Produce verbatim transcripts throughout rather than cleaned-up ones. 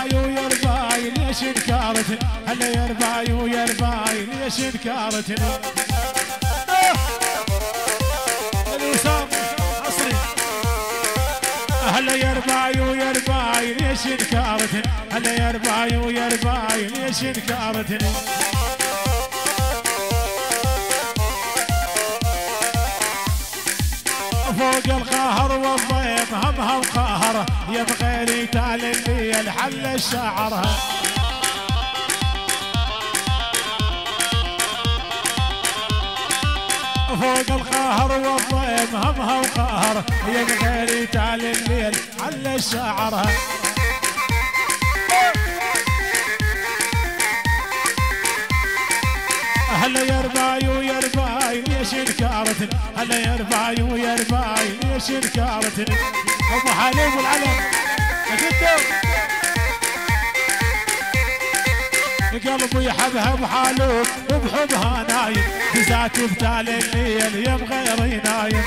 رباي ويا رباي ليش انكرتني هلا يا رباي ويا رباي ليش انكرتني الوسام عصري هلا يا رباي ويا رباي ليش انكرتني هلا يا رباي ويا رباي ليش انكرتني فوق القهر والضيق همها وقهرها يا بغيري تال الليل حل شعرها فوق القهر والضيق همها وقهرها يا بغيري تال الليل حل شعرها هلا يا رباي ويا رباي ليش انكرتني هلا يا رباي ويا رباي ليش انكرتني ابو حليب والعلم قلبي يحبها بحالوك وبحبها نايم جزات بتال الليل يا بغيري نايم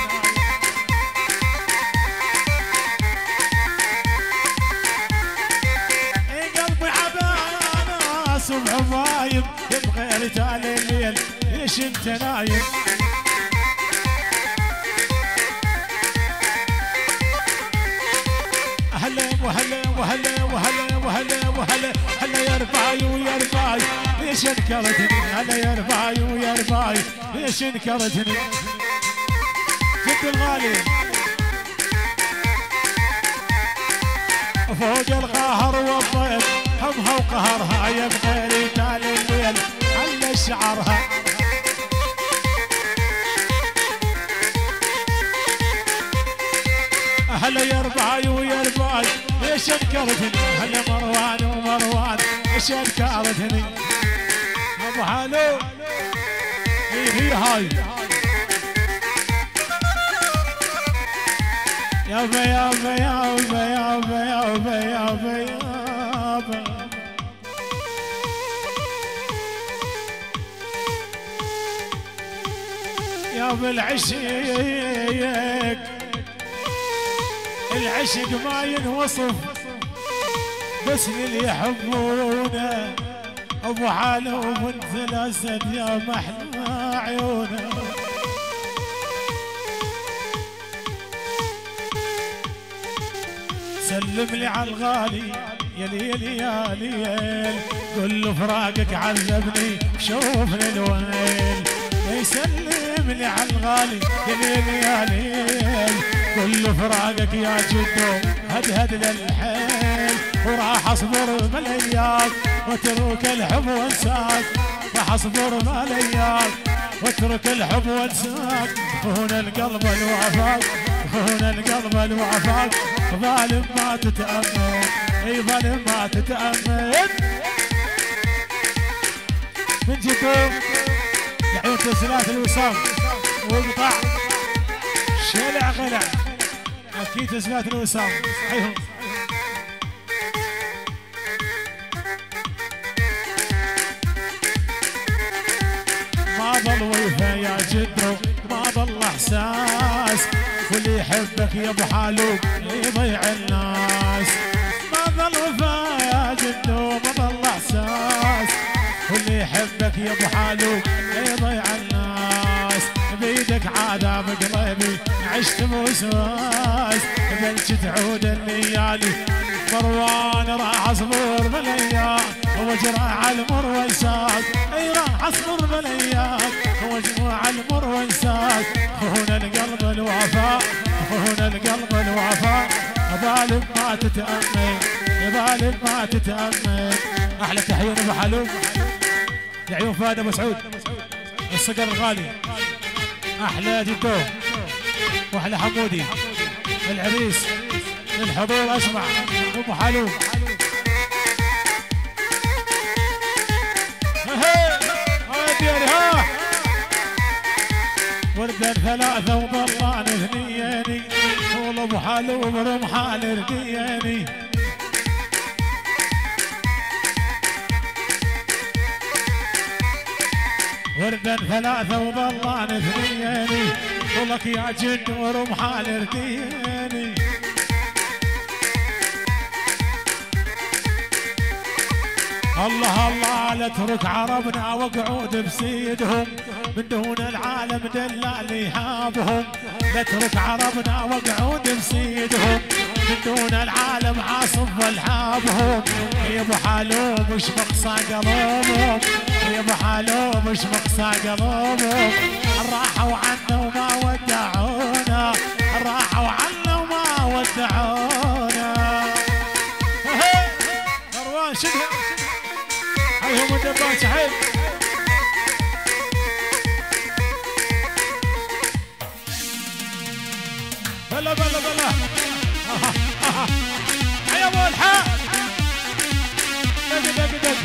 قلبي حبها ناس وبحبايم يا بغيري تال الليل ليش انت نايم هلا وهلا وهلا وهلا وهلا وهلا هلا يا رباي ويا رباي ليش انكرتني هلا يا رباي ويا رباي ليش انكرتني جد الغالي فوق القهر والضيق همها وقهرها يا بغيري تال الليل على شعرها هلا يا رباي ويا رباي ليش انكرتني هلا مروان ومروان ليش انكرتني ابو حلو هي هي هاي يابا يابا يابا يابا يابا يابا يابا يابا العشيق العشق ما ينوصف بس للي يحبونه ابو حالو بنت الاسد يا محلى عيونه سلم لي على الغالي يا ليل يا ليل قل له فراقك عذبني شوفني الويل يسلم لي على الغالي يا ليل يا ليل قل له فراقك يا جدو هدهد للحيل وراح اصبر بالايام واترك الحب وانساك راح اصبر بالايام واترك الحب وانساك هنا القلب الوفاك هنا القلب الوفاك ظالم ما تتأمن اي ظالم ما تتأمن من جدو يعيون تسلات الوسام وقطع شلع غلع اكيد تسلات الوسام حيهم ما ظل ويفا يا جدو ما ظل احساس واللي يحبك يا ابو حالوب يضيع الناس ما ظل وفا يا جدو ما ظل احساس واللي يحبك يا ابو حالوب يضيع الناس بيدك عذاب قلبي عشت بوسواس بلش تعود الليالي مروان راح اصبر بالايام وجرى المر وانساك اي راح اصبر بالايام وجرى المر وانساك هنا القلب الوفاء هنا القلب الوفاء ظالم ما تتأمن ظالم ما تتأمن احلى تحيه ابو حلوب لعيون فهد ابو سعود الصقر الغالي احلى جدو واحلى حمودي العريس للحضور اسمع ابو حلوب ها وردا ثلاثة وضلان اثنياني طول ابو حلوب رمحان ردياني وردا ثلاثة وضلان اثنياني طولك يا جن ورمحان ردياني الله الله لا ترك عربنا وقعود بسيدهم من دون العالم دلال يهابهم. لا ترك عربنا وقعود بسيدهم من دون العالم عاصف والحابهم. يا ابو حالوم مش مقصى قلوبهم، يا ابو حالوم مش مقصى قلوبهم. راحوا عنا وما ودعونا، راحوا عنا وما ودعونا. مروان شدهم حيهم الدباس حيل. بلا بلا بلا يا ابو الحاء دق دق دق.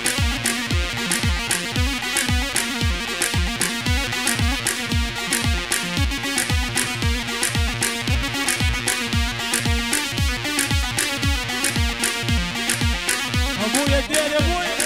ابويا الدين يا ابويا.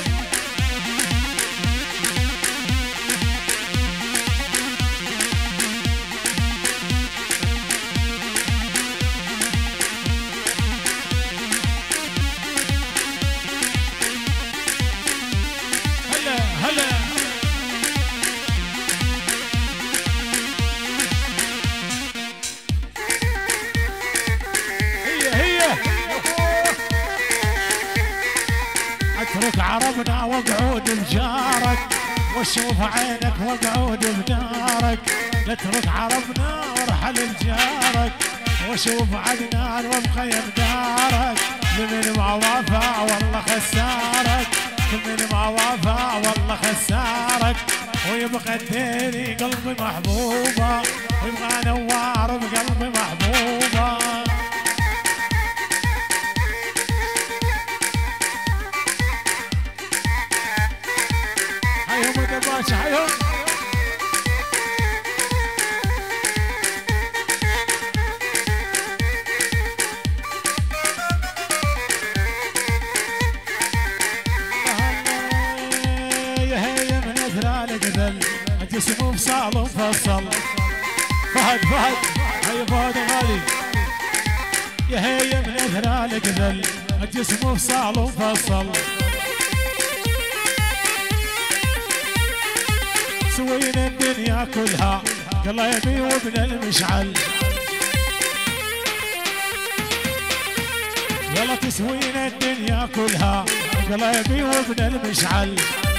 اترك عربنا وقعود بجارك واشوف عينك وقعود بدارك. نترك عربنا وارحل بجارك واشوف عدنان ومخيم دارك. من ما وافى والله خسارك، من ما وافى والله خسارك. ويبقى الديني قلبي محبوبه، ويبقى نوار بقلبي محبوبه. حيهم الدباش حيهم. يا هي من اثرى القذل جسمه بصال ومفصل. فهد فهد هي فهد غالي. يا هي من اثرى القذل جسمه بصال ومفصل. سوينا الدنيا كلها قلبي وابن المشعل. يلا تسوينا الدنيا كلها قلبي وابن المشعل.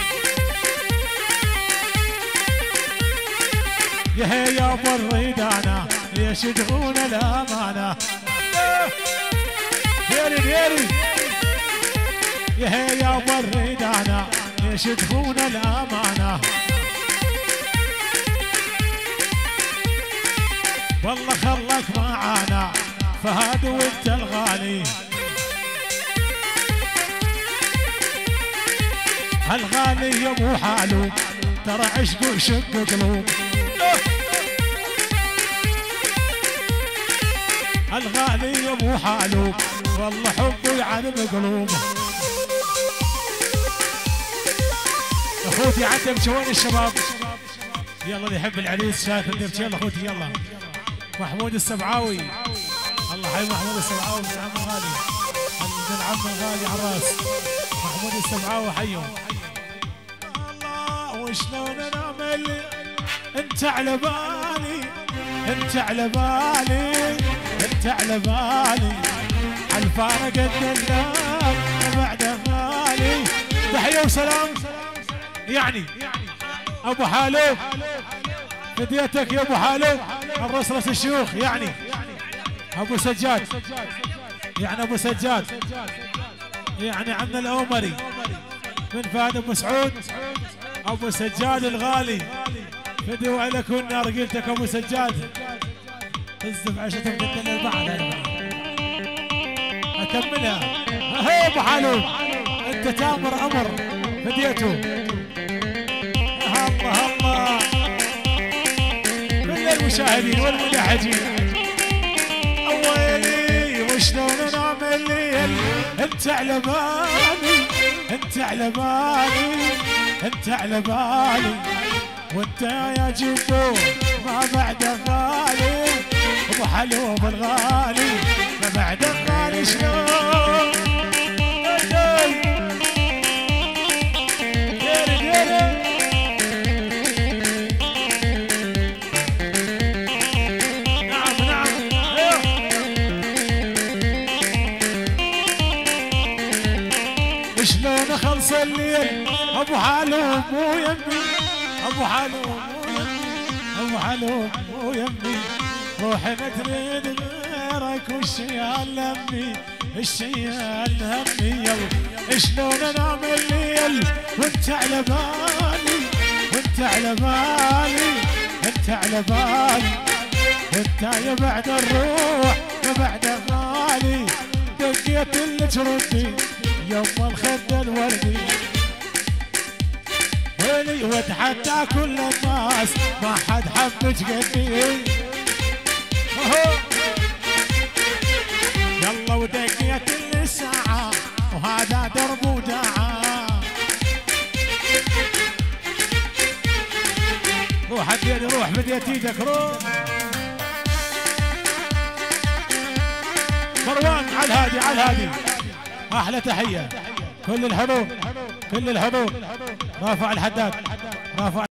يا هي يا ابو الريدانه ليش تدعون الامانه. ديري ديري يا هي يا ابو الريدانه ليش تدعون الامانه. والله خلك معانا فهد وانت الغالي. الغالي يا ابو حالو ترى عشقه يشق قلوب. الغالي يا ابو حالو والله حبه يعذب قلوبه. اخوتي عتب وين الشباب؟ يلا اللي يحب العريس شايف الدبش. يلا اخوتي يلا. محمود السبعاوي الله حي محمود السبعاوي من عم الغالي، من عم الغالي عراس. محمود السبعاوي حيهم. الله وشلون نعمل انت على بالي، انت على بالي، انت على بالي. عالفارق الدلال بعد غالي. تحية وسلام يعني ابو حالوب فديتك يا ابو حالوب. الرسرس الشيوخ يعني ابو سجاد، يعني ابو سجاد يعني عمنا الاومري من فهد ابو سعود. ابو سجاد الغالي فدوا لك والنار قلتك ابو سجاد. تزف عشتهم قد البعض اكملها. هي ابو حالوب انت تامر امر فديته. الله الله كل المشاهدين والملاحقين. ويلي وشلون نعمل ليل انت على بالي، انت على بالي، انت على بالي. وانت يا جبو ما بعد غالي. ابو حلوب الغالي ما بعد غالي. شلون شلون خلص الليل ابو حلوم مو يمي ابو حلوم مو يمي ابو حلوم مو يمي روحي ما تريد غيرك والشيال همي الشيال همي شلون انام الليل وانت على بالي وانت على بالي انت على بالي انت يا بعد الروح يا بعد غالي دقيت اللي تردي يوم الخد الوردي ويلي واتحدى كل الناس ما حد حب تقدي يلا ودقيت اللي ساعة وهذا درب وداعة روح الدين روح بديت ايدك روح مروان على الهادي على الهادي احلى تحيه كل الحضور كل الحضور رافع الحداد رافع